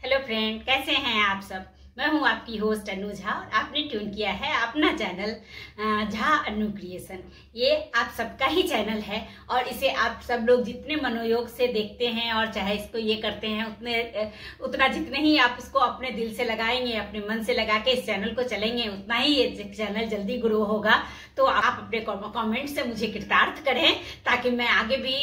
Hello friend, कैसे हैं आप सब। मैं हूं आपकी होस्ट अनु झा और आपने ट्यून किया है अपना चैनल झा अनु क्रिएशन। ये आप सबका ही चैनल है और इसे आप सब लोग जितने मनोयोग से देखते हैं और चाहे इसको ये करते हैं उतना जितने ही आप इसको अपने दिल से लगाएंगे, अपने मन से लगा के इस चैनल को चलेंगे, उतना ही ये चैनल जल्दी ग्रो होगा। तो आप अपने कमेंट से मुझे कृतार्थ करें ताकि मैं आगे भी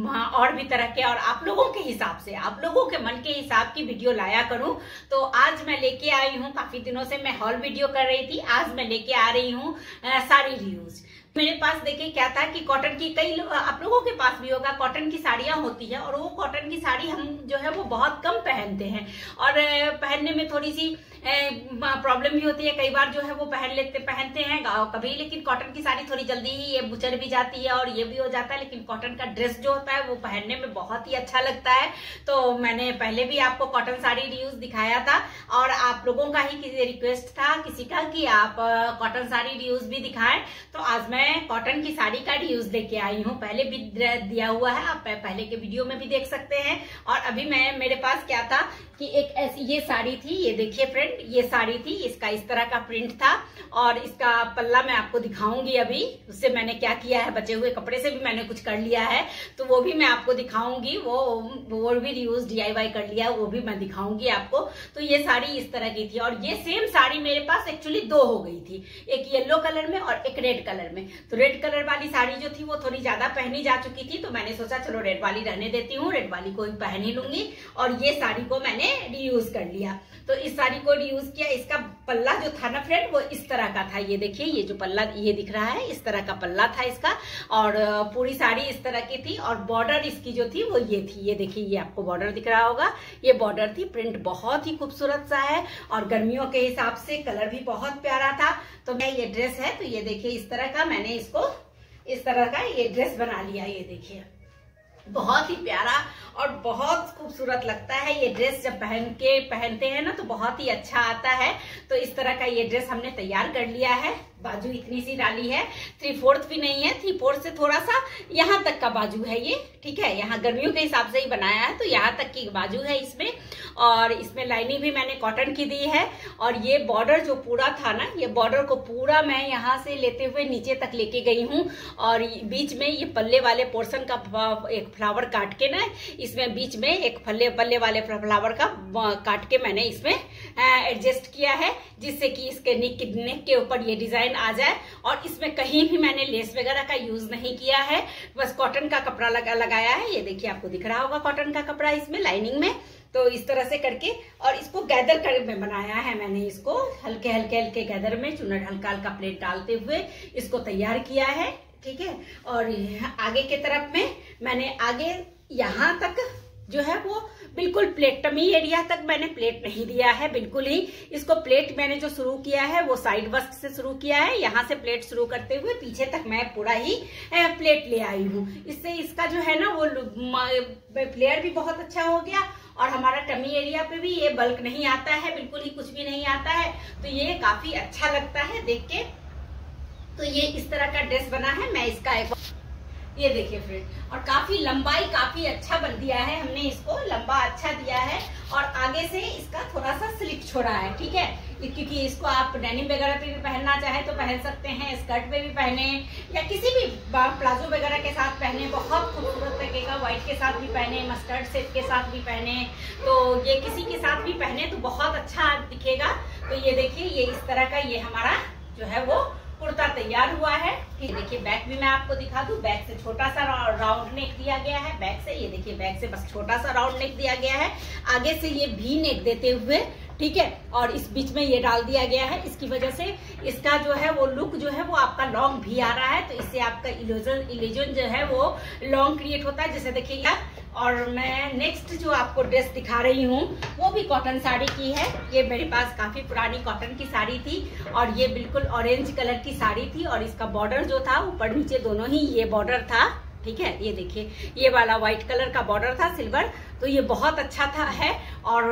और भी तरह के और आप लोगों के हिसाब से, आप लोगों के मन के हिसाब की वीडियो लाया करूं। तो आज मैं लेके आई हूँ, काफी दिनों से मैं हॉल वीडियो कर रही थी, आज मैं लेके आ रही हूँ साड़ी रिव्यूज। मेरे पास देखिए क्या था कि कॉटन की, कई आप लोगों के पास भी होगा, कॉटन की साड़ियां होती है और वो कॉटन की साड़ी हम जो है वो बहुत कम पहनते हैं और पहनने में थोड़ी सी प्रॉब्लम भी होती है। कई बार जो है वो पहनते हैं कभी, लेकिन कॉटन की साड़ी थोड़ी जल्दी ही ये बुचर भी जाती है और ये भी हो जाता है। लेकिन कॉटन का ड्रेस जो होता है वो पहनने में बहुत ही अच्छा लगता है। तो मैंने पहले भी आपको कॉटन साड़ी रिव्यूज दिखाया था और आप लोगों का ही रिक्वेस्ट था किसी का कि आप कॉटन साड़ी रिव्यूज भी दिखाएं। तो आज मैं कॉटन की साड़ी का रिव्यूज लेके आई हूँ, पहले भी दिया हुआ है, आप पहले के वीडियो में भी देख सकते हैं। और अभी मेरे पास क्या था कि एक ऐसी ये साड़ी थी, ये देखिए फ्रेंड, ये साड़ी थी, इसका इस तरह का प्रिंट था और इसका पल्ला मैं आपको दिखाऊंगी। अभी उससे मैंने क्या किया है, बचे हुए कपड़े से भी मैंने कुछ कर लिया है तो वो भी मैं आपको दिखाऊंगी। वो भी रिव्यूज DIY कर लिया, वो भी मैं दिखाऊंगी आपको। तो ये साड़ी इस तरह की थी और ये सेम साड़ी मेरे पास एक्चुअली दो हो गई थी, एक येलो कलर में और एक रेड कलर में। तो रेड कलर वाली साड़ी जो थी वो थोड़ी ज्यादा पहनी जा चुकी थी, तो मैंने सोचा चलो रेड वाली रहने देती हूँ, रेड वाली को ही पहन ही लूंगी। और ये साड़ी को मैंने रियूज कर लिया। तो इस साड़ी को रियूज किया। इसका पल्ला जो था ना फ्रेंड वो इस तरह का था, ये देखिए, ये जो पल्ला ये दिख रहा है इस तरह का पल्ला था इसका और पूरी साड़ी इस तरह की थी। और बॉर्डर इसकी जो थी वो ये थी, ये देखिए, ये आपको बॉर्डर दिख रहा होगा, ये बॉर्डर थी। प्रिंट बहुत ही खूबसूरत सा है और गर्मियों के हिसाब से कलर भी बहुत प्यारा था। तो मैं ये ड्रेस है, तो ये देखिए इस तरह का मैंने इसको इस तरह का ये ड्रेस बना लिया। ये देखिए बहुत ही प्यारा और बहुत खूबसूरत लगता है ये ड्रेस। जब पहनते हैं ना तो बहुत ही अच्छा आता है। तो इस तरह का ये ड्रेस हमने तैयार कर लिया है। बाजू इतनी सी डाली है, 3/4 भी नहीं है, 3/4 से थोड़ा सा यहाँ तक का बाजू है ये, ठीक है। यहाँ गर्मियों के हिसाब से ही बनाया है तो यहाँ तक की बाजू है इसमें। और इसमें लाइनिंग भी मैंने कॉटन की दी है। और ये बॉर्डर जो पूरा था ना, ये बॉर्डर को पूरा मैं यहाँ से लेते हुए नीचे तक लेके गई हूँ और बीच में ये पल्ले वाले पोर्शन का एक फ्लावर काट के ना, इसमें बीच में एक पल्ले वाले फ्लावर का काट के मैंने इसमें एडजस्ट किया है, जिससे कि इसके नेक के ऊपर ये डिजाइन आ जाए। और इसमें कहीं भी मैंने लेस वगैरह का यूज नहीं किया है, बस कॉटन का कपड़ा लगाया है। ये देखिए आपको दिख रहा होगा कॉटन का कपड़ा इसमें लाइनिंग में। तो इस तरह से करके और इसको गैदर कर में बनाया है मैंने, इसको हल्के हल्के गैदर में चुनट हल्का प्लेट डालते हुए इसको तैयार किया है, ठीक है। और आगे के तरफ में मैंने आगे यहाँ तक जो है वो बिल्कुल प्लेट टमी एरिया तक मैंने प्लेट नहीं दिया है, बिल्कुल ही। इसको प्लेट मैंने जो शुरू किया है वो साइड वर्क से शुरू किया है, यहाँ से प्लेट शुरू करते हुए पीछे तक मैं पूरा ही प्लेट ले आई हूँ। इससे इसका जो है ना वो फ्लेयर भी बहुत अच्छा हो गया और हमारा टमी एरिया पे भी ये बल्क नहीं आता है, बिल्कुल ही कुछ भी नहीं आता है। तो ये काफी अच्छा लगता है देख के। तो ये इस तरह का ड्रेस बना है। मैं इसका एक ये देखिए फ्रेंड, और काफी लंबाई काफी अच्छा बन दिया है हमने, इसको लंबा अच्छा दिया है और आगे से इसका थोड़ा सा स्लिप छोड़ा है, ठीक है। क्योंकि इसको आप डेनिम वगैरह पे भी पहनना चाहे तो पहन सकते हैं, स्कर्ट पे भी पहने या किसी भी प्लाजो वगैरह के साथ पहने, बहुत खूबसूरत लगेगा। व्हाइट के साथ भी पहने, मस्टर्ड सेट के साथ भी पहने, तो ये किसी के साथ भी पहने तो बहुत अच्छा दिखेगा। तो ये देखिए, ये इस तरह का ये हमारा जो है वो कुर्ता तैयार हुआ है। ये देखिए बैक भी मैं आपको दिखा दूं, बैक से छोटा सा राउंड नेक दिया गया है। बैक से ये देखिए, बैक से बस छोटा सा राउंड नेक दिया गया है, आगे से ये भी नेक देते हुए, ठीक है। और इस बीच में ये डाल दिया गया है, इसकी वजह से इसका जो है वो लुक जो है वो आपका लॉन्ग भी आ रहा है। तो इससे आपका इल्यूजन जो है वो लॉन्ग क्रिएट होता है, जैसे देखिएगा। और मैं नेक्स्ट जो आपको ड्रेस दिखा रही हूँ वो भी कॉटन साड़ी की है। ये मेरे पास काफी पुरानी कॉटन की साड़ी थी और ये बिल्कुल ऑरेंज कलर की साड़ी थी और इसका बॉर्डर जो था ऊपर नीचे दोनों ही ये बॉर्डर था, ठीक है। ये देखिए, ये वाला व्हाइट कलर का बॉर्डर था सिल्वर, तो ये बहुत अच्छा था है। और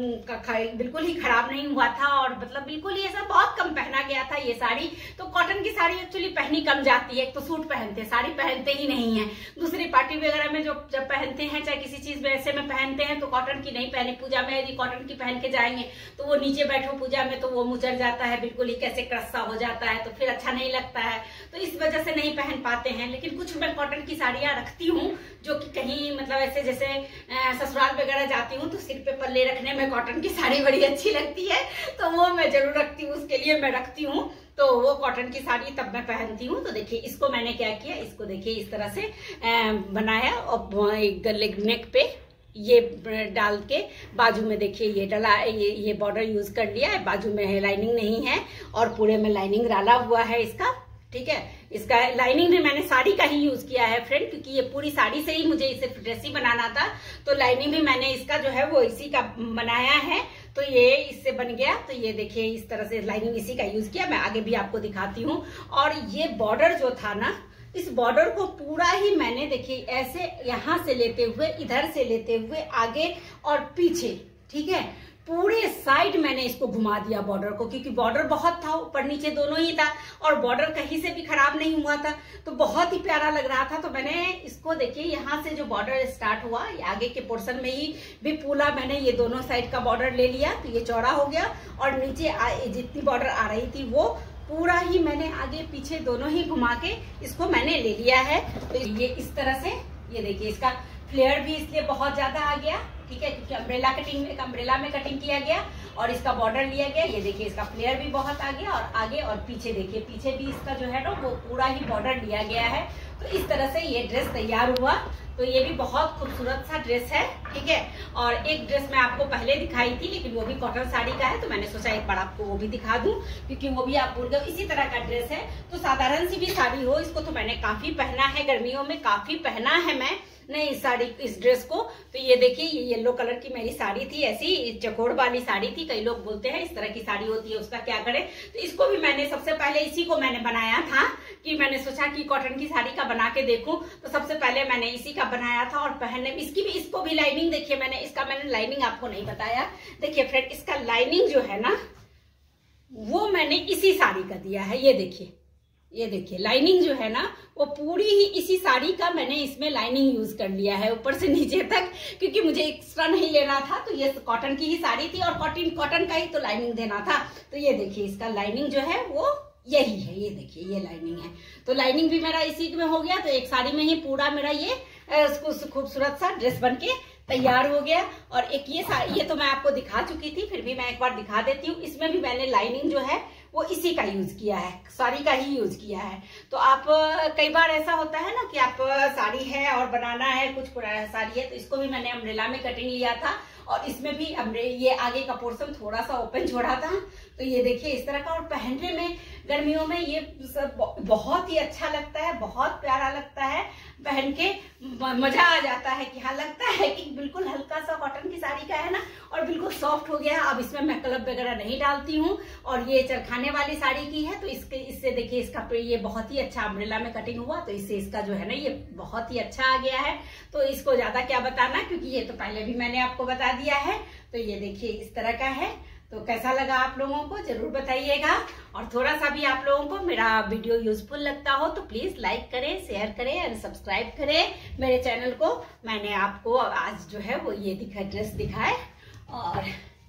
बिल्कुल ही खराब नहीं हुआ था, और मतलब बिल्कुल ही ऐसा बहुत कम पहना गया था ये साड़ी। तो कॉटन की साड़ी एक्चुअली पहनी कम जाती है, एक तो सूट पहनते, साड़ी पहनते ही नहीं है। दूसरी पार्टी वगैरह में जो जब पहनते हैं, चाहे किसी चीज में ऐसे में पहनते हैं, तो कॉटन की नहीं पहने। पूजा में यदि कॉटन की पहन के जाएंगे तो वो नीचे बैठो पूजा में तो वो मुचड़ जाता है, बिल्कुल ही कैसे क्रस्सा हो जाता है, तो फिर अच्छा नहीं लगता है, तो इस वजह से नहीं पहन पाते हैं। लेकिन कुछ मैं कॉटन की साड़ियां रखती हूँ जो कि कहीं मतलब ऐसे जैसे ससुराल वगैरह जाती हूँ तो सिर पे पल्ले रखने में कॉटन की साड़ी बड़ी अच्छी लगती है, तो वो मैं जरूर रखती हूँ, उसके लिए मैं रखती हूँ। तो वो कॉटन की साड़ी तब मैं पहनती हूँ। तो देखिए इसको मैंने क्या किया, इसको देखिए इस तरह से बनाया और गले नेक पे ये डाल के बाजू में देखिए ये डला, ये बॉर्डर यूज कर लिया है। बाजू में लाइनिंग नहीं है और पूरे में लाइनिंग डाला हुआ है इसका, ठीक है। इसका लाइनिंग भी मैंने साड़ी का ही यूज किया है फ्रेंड, क्योंकि ये पूरी साड़ी से ही मुझे इसे ड्रेस ही बनाना था, तो लाइनिंग भी मैंने इसका जो है वो इसी का बनाया है। तो ये इससे बन गया। तो ये देखिए इस तरह से लाइनिंग इसी का यूज किया, मैं आगे भी आपको दिखाती हूँ। और ये बॉर्डर जो था ना, इस बॉर्डर को पूरा ही मैंने देखिए ऐसे यहाँ से लेते हुए, इधर से लेते हुए आगे और पीछे, ठीक है, पूरे साइड मैंने इसको घुमा दिया बॉर्डर को, क्योंकि बॉर्डर बहुत था, ऊपर नीचे दोनों ही था, और बॉर्डर कहीं से भी खराब नहीं हुआ था, तो बहुत ही प्यारा लग रहा था। तो मैंने इसको देखिए यहाँ से जो बॉर्डर स्टार्ट हुआ, आगे के पोर्शन में ही भी पूरा मैंने ये दोनों साइड का बॉर्डर ले लिया, तो ये चौड़ा हो गया। और नीचे जितनी बॉर्डर आ रही थी वो पूरा ही मैंने आगे पीछे दोनों ही घुमा के इसको मैंने ले लिया है। तो ये इस तरह से, ये देखिए इसका फ्लेयर भी इसलिए बहुत ज्यादा आ गया, ठीक है, क्योंकि अम्ब्रेला में कटिंग किया गया और इसका बॉर्डर लिया गया। ये देखिए इसका फ्लेयर भी बहुत आ गया, और आगे और पीछे देखिए, पीछे भी इसका जो है ना वो पूरा ही बॉर्डर लिया गया है। तो इस तरह से ये ड्रेस तैयार हुआ। तो ये भी बहुत खूबसूरत सा ड्रेस है, ठीक है। और एक ड्रेस मैं आपको पहले दिखाई थी, लेकिन वो भी कॉटन साड़ी का है, तो मैंने सोचा एक बार आपको वो भी दिखा दूं, क्योंकि वो भी आप भूल गए। इसी तरह का ड्रेस है, तो साधारण सी भी साड़ी हो, इसको तो मैंने काफी पहना है, गर्मियों में काफी पहना है मैं नहीं इस साड़ी, इस ड्रेस को। तो ये देखिए ये येलो कलर की मेरी साड़ी थी, ऐसी चकोड़ वाली साड़ी थी। कई लोग बोलते हैं इस तरह की साड़ी होती है उसका क्या करें, तो इसको भी मैंने सबसे पहले इसी को मैंने बनाया था, कि मैंने सोचा कि कॉटन की साड़ी का बना के देखूं। तो सबसे पहले मैंने इसी का बनाया था, और पहनने इसको भी लाइनिंग देखिए, मैंने लाइनिंग आपको नहीं बताया। देखिए फ्रेंड, इसका लाइनिंग जो है ना वो मैंने इसी साड़ी का दिया है। ये देखिए लाइनिंग जो है ना वो पूरी ही इसी साड़ी का मैंने इसमें लाइनिंग यूज कर लिया है, ऊपर से नीचे तक, क्योंकि मुझे एक्स्ट्रा नहीं लेना था। तो ये कॉटन की ही साड़ी थी, और कॉटन का ही तो लाइनिंग देना था। तो ये देखिए इसका लाइनिंग जो है वो यही है, ये देखिए ये लाइनिंग है। तो लाइनिंग भी मेरा इसी में हो गया, तो एक साड़ी में ही पूरा मेरा ये खूबसूरत सा ड्रेस बनके तैयार हो गया। और एक ये तो मैं आपको दिखा चुकी थी, फिर भी मैं एक बार दिखा देती हूँ। इसमें भी मैंने लाइनिंग जो है वो इसी का यूज किया है, साड़ी का ही यूज किया है। तो आप कई बार ऐसा होता है ना कि आप साड़ी है और बनाना है, कुछ पुराना साड़ी है, तो इसको भी मैंने अम्ब्रेला में कटिंग लिया था, और इसमें भी ये आगे का पोर्शन थोड़ा सा ओपन छोड़ा था। तो ये देखिए इस तरह का, और पहनने में गर्मियों में ये सब बहुत ही अच्छा लगता है, बहुत प्यारा लगता है, पहन के मजा आ जाता है कि हाँ लगता है कि बिल्कुल हल्का सा कॉटन की साड़ी का है ना, और बिल्कुल सॉफ्ट हो गया। अब इसमें मैं क्लब वगैरह नहीं डालती हूँ, और ये चरखाने वाली साड़ी की है, तो इससे देखिए इसका ये बहुत ही अच्छा अम्ब्रेला में कटिंग हुआ, तो इससे इसका जो है ना ये बहुत ही अच्छा आ गया है। तो इसको ज्यादा क्या बताना, क्योंकि ये तो पहले भी मैंने आपको बता दिया है। तो ये देखिए इस तरह का है। तो कैसा लगा आप लोगों को जरूर बताइएगा, और थोड़ा सा भी आप लोगों को मेरा वीडियो यूजफुल लगता हो तो प्लीज लाइक करें, शेयर करें और सब्सक्राइब करें मेरे चैनल को। मैंने आपको आज जो है वो ये ड्रेस दिखाए, और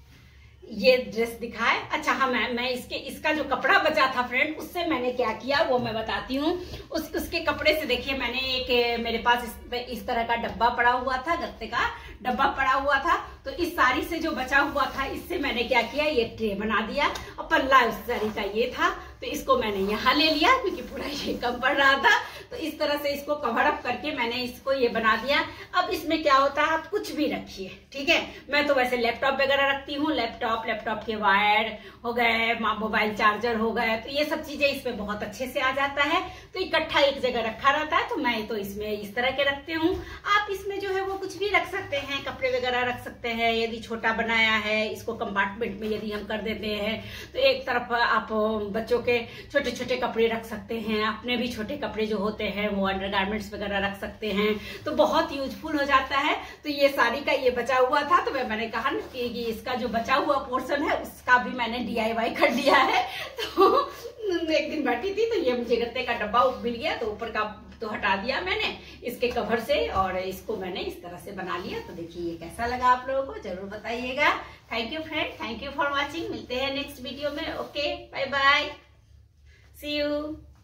ये ड्रेस दिखाए। अच्छा हाँ, मैं इसका जो कपड़ा बचा था फ्रेंड, उससे मैंने क्या किया वो मैं बताती हूँ। उसके कपड़े से देखिए मैंने एक मेरे पास इस तरह का डब्बा पड़ा हुआ था, गत्ते का डब्बा पड़ा हुआ था। तो इस साड़ी से जो बचा हुआ था, इससे मैंने क्या किया, ये ट्रे बना दिया, और पल्ला उस साड़ी का ये था, तो इसको मैंने यहाँ ले लिया, क्योंकि पूरा ये कम पड़ रहा था। तो इस तरह से इसको कवर अप करके मैंने इसको ये बना दिया। अब इसमें क्या होता है, आप कुछ भी रखिए, ठीक है। मैं तो वैसे लैपटॉप वगैरह रखती हूँ, लैपटॉप के वायर हो गए, मोबाइल चार्जर हो गए, तो ये सब चीजें इसमें बहुत अच्छे से आ जाता है। तो इकट्ठा एक जगह रखा रहता है, तो मैं तो इसमें इस तरह के रखती हूँ। आप इसमें जो है वो कुछ भी रख सकते हैं, कपड़े वगैरह रख सकते हैं। यदि छोटा बनाया है इसको कंपार्टमेंट में यदि हम कर देते हैं, तो एक तरफ आप बच्चों के छोटे छोटे कपड़े रख सकते हैं, अपने भी छोटे कपड़े जो होते होते हैं वो अंडरगारमेंट्स वगैरह रख सकते हैं, तो बहुत यूजफुल हो जाता है। तो ये साड़ी का ये बचा हुआ था, तो मैंने कहा कि इसका जो बचा हुआ पोर्शन है उसका भी मैंने DIY कर लिया है। तो एक दिन बैठी थी तो ये मुझे गत्ते का डब्बा मिल गया, तो ऊपर का तो हटा दिया मैंने इसके कवर से, और इसको मैंने इस तरह से बना लिया। तो देखिए ये कैसा लगा आप लोगों को जरूर बताइएगा। Thank you friend, thank you for watching. मिलते हैं नेक्स्ट वीडियो में। Okay, bye bye, see you.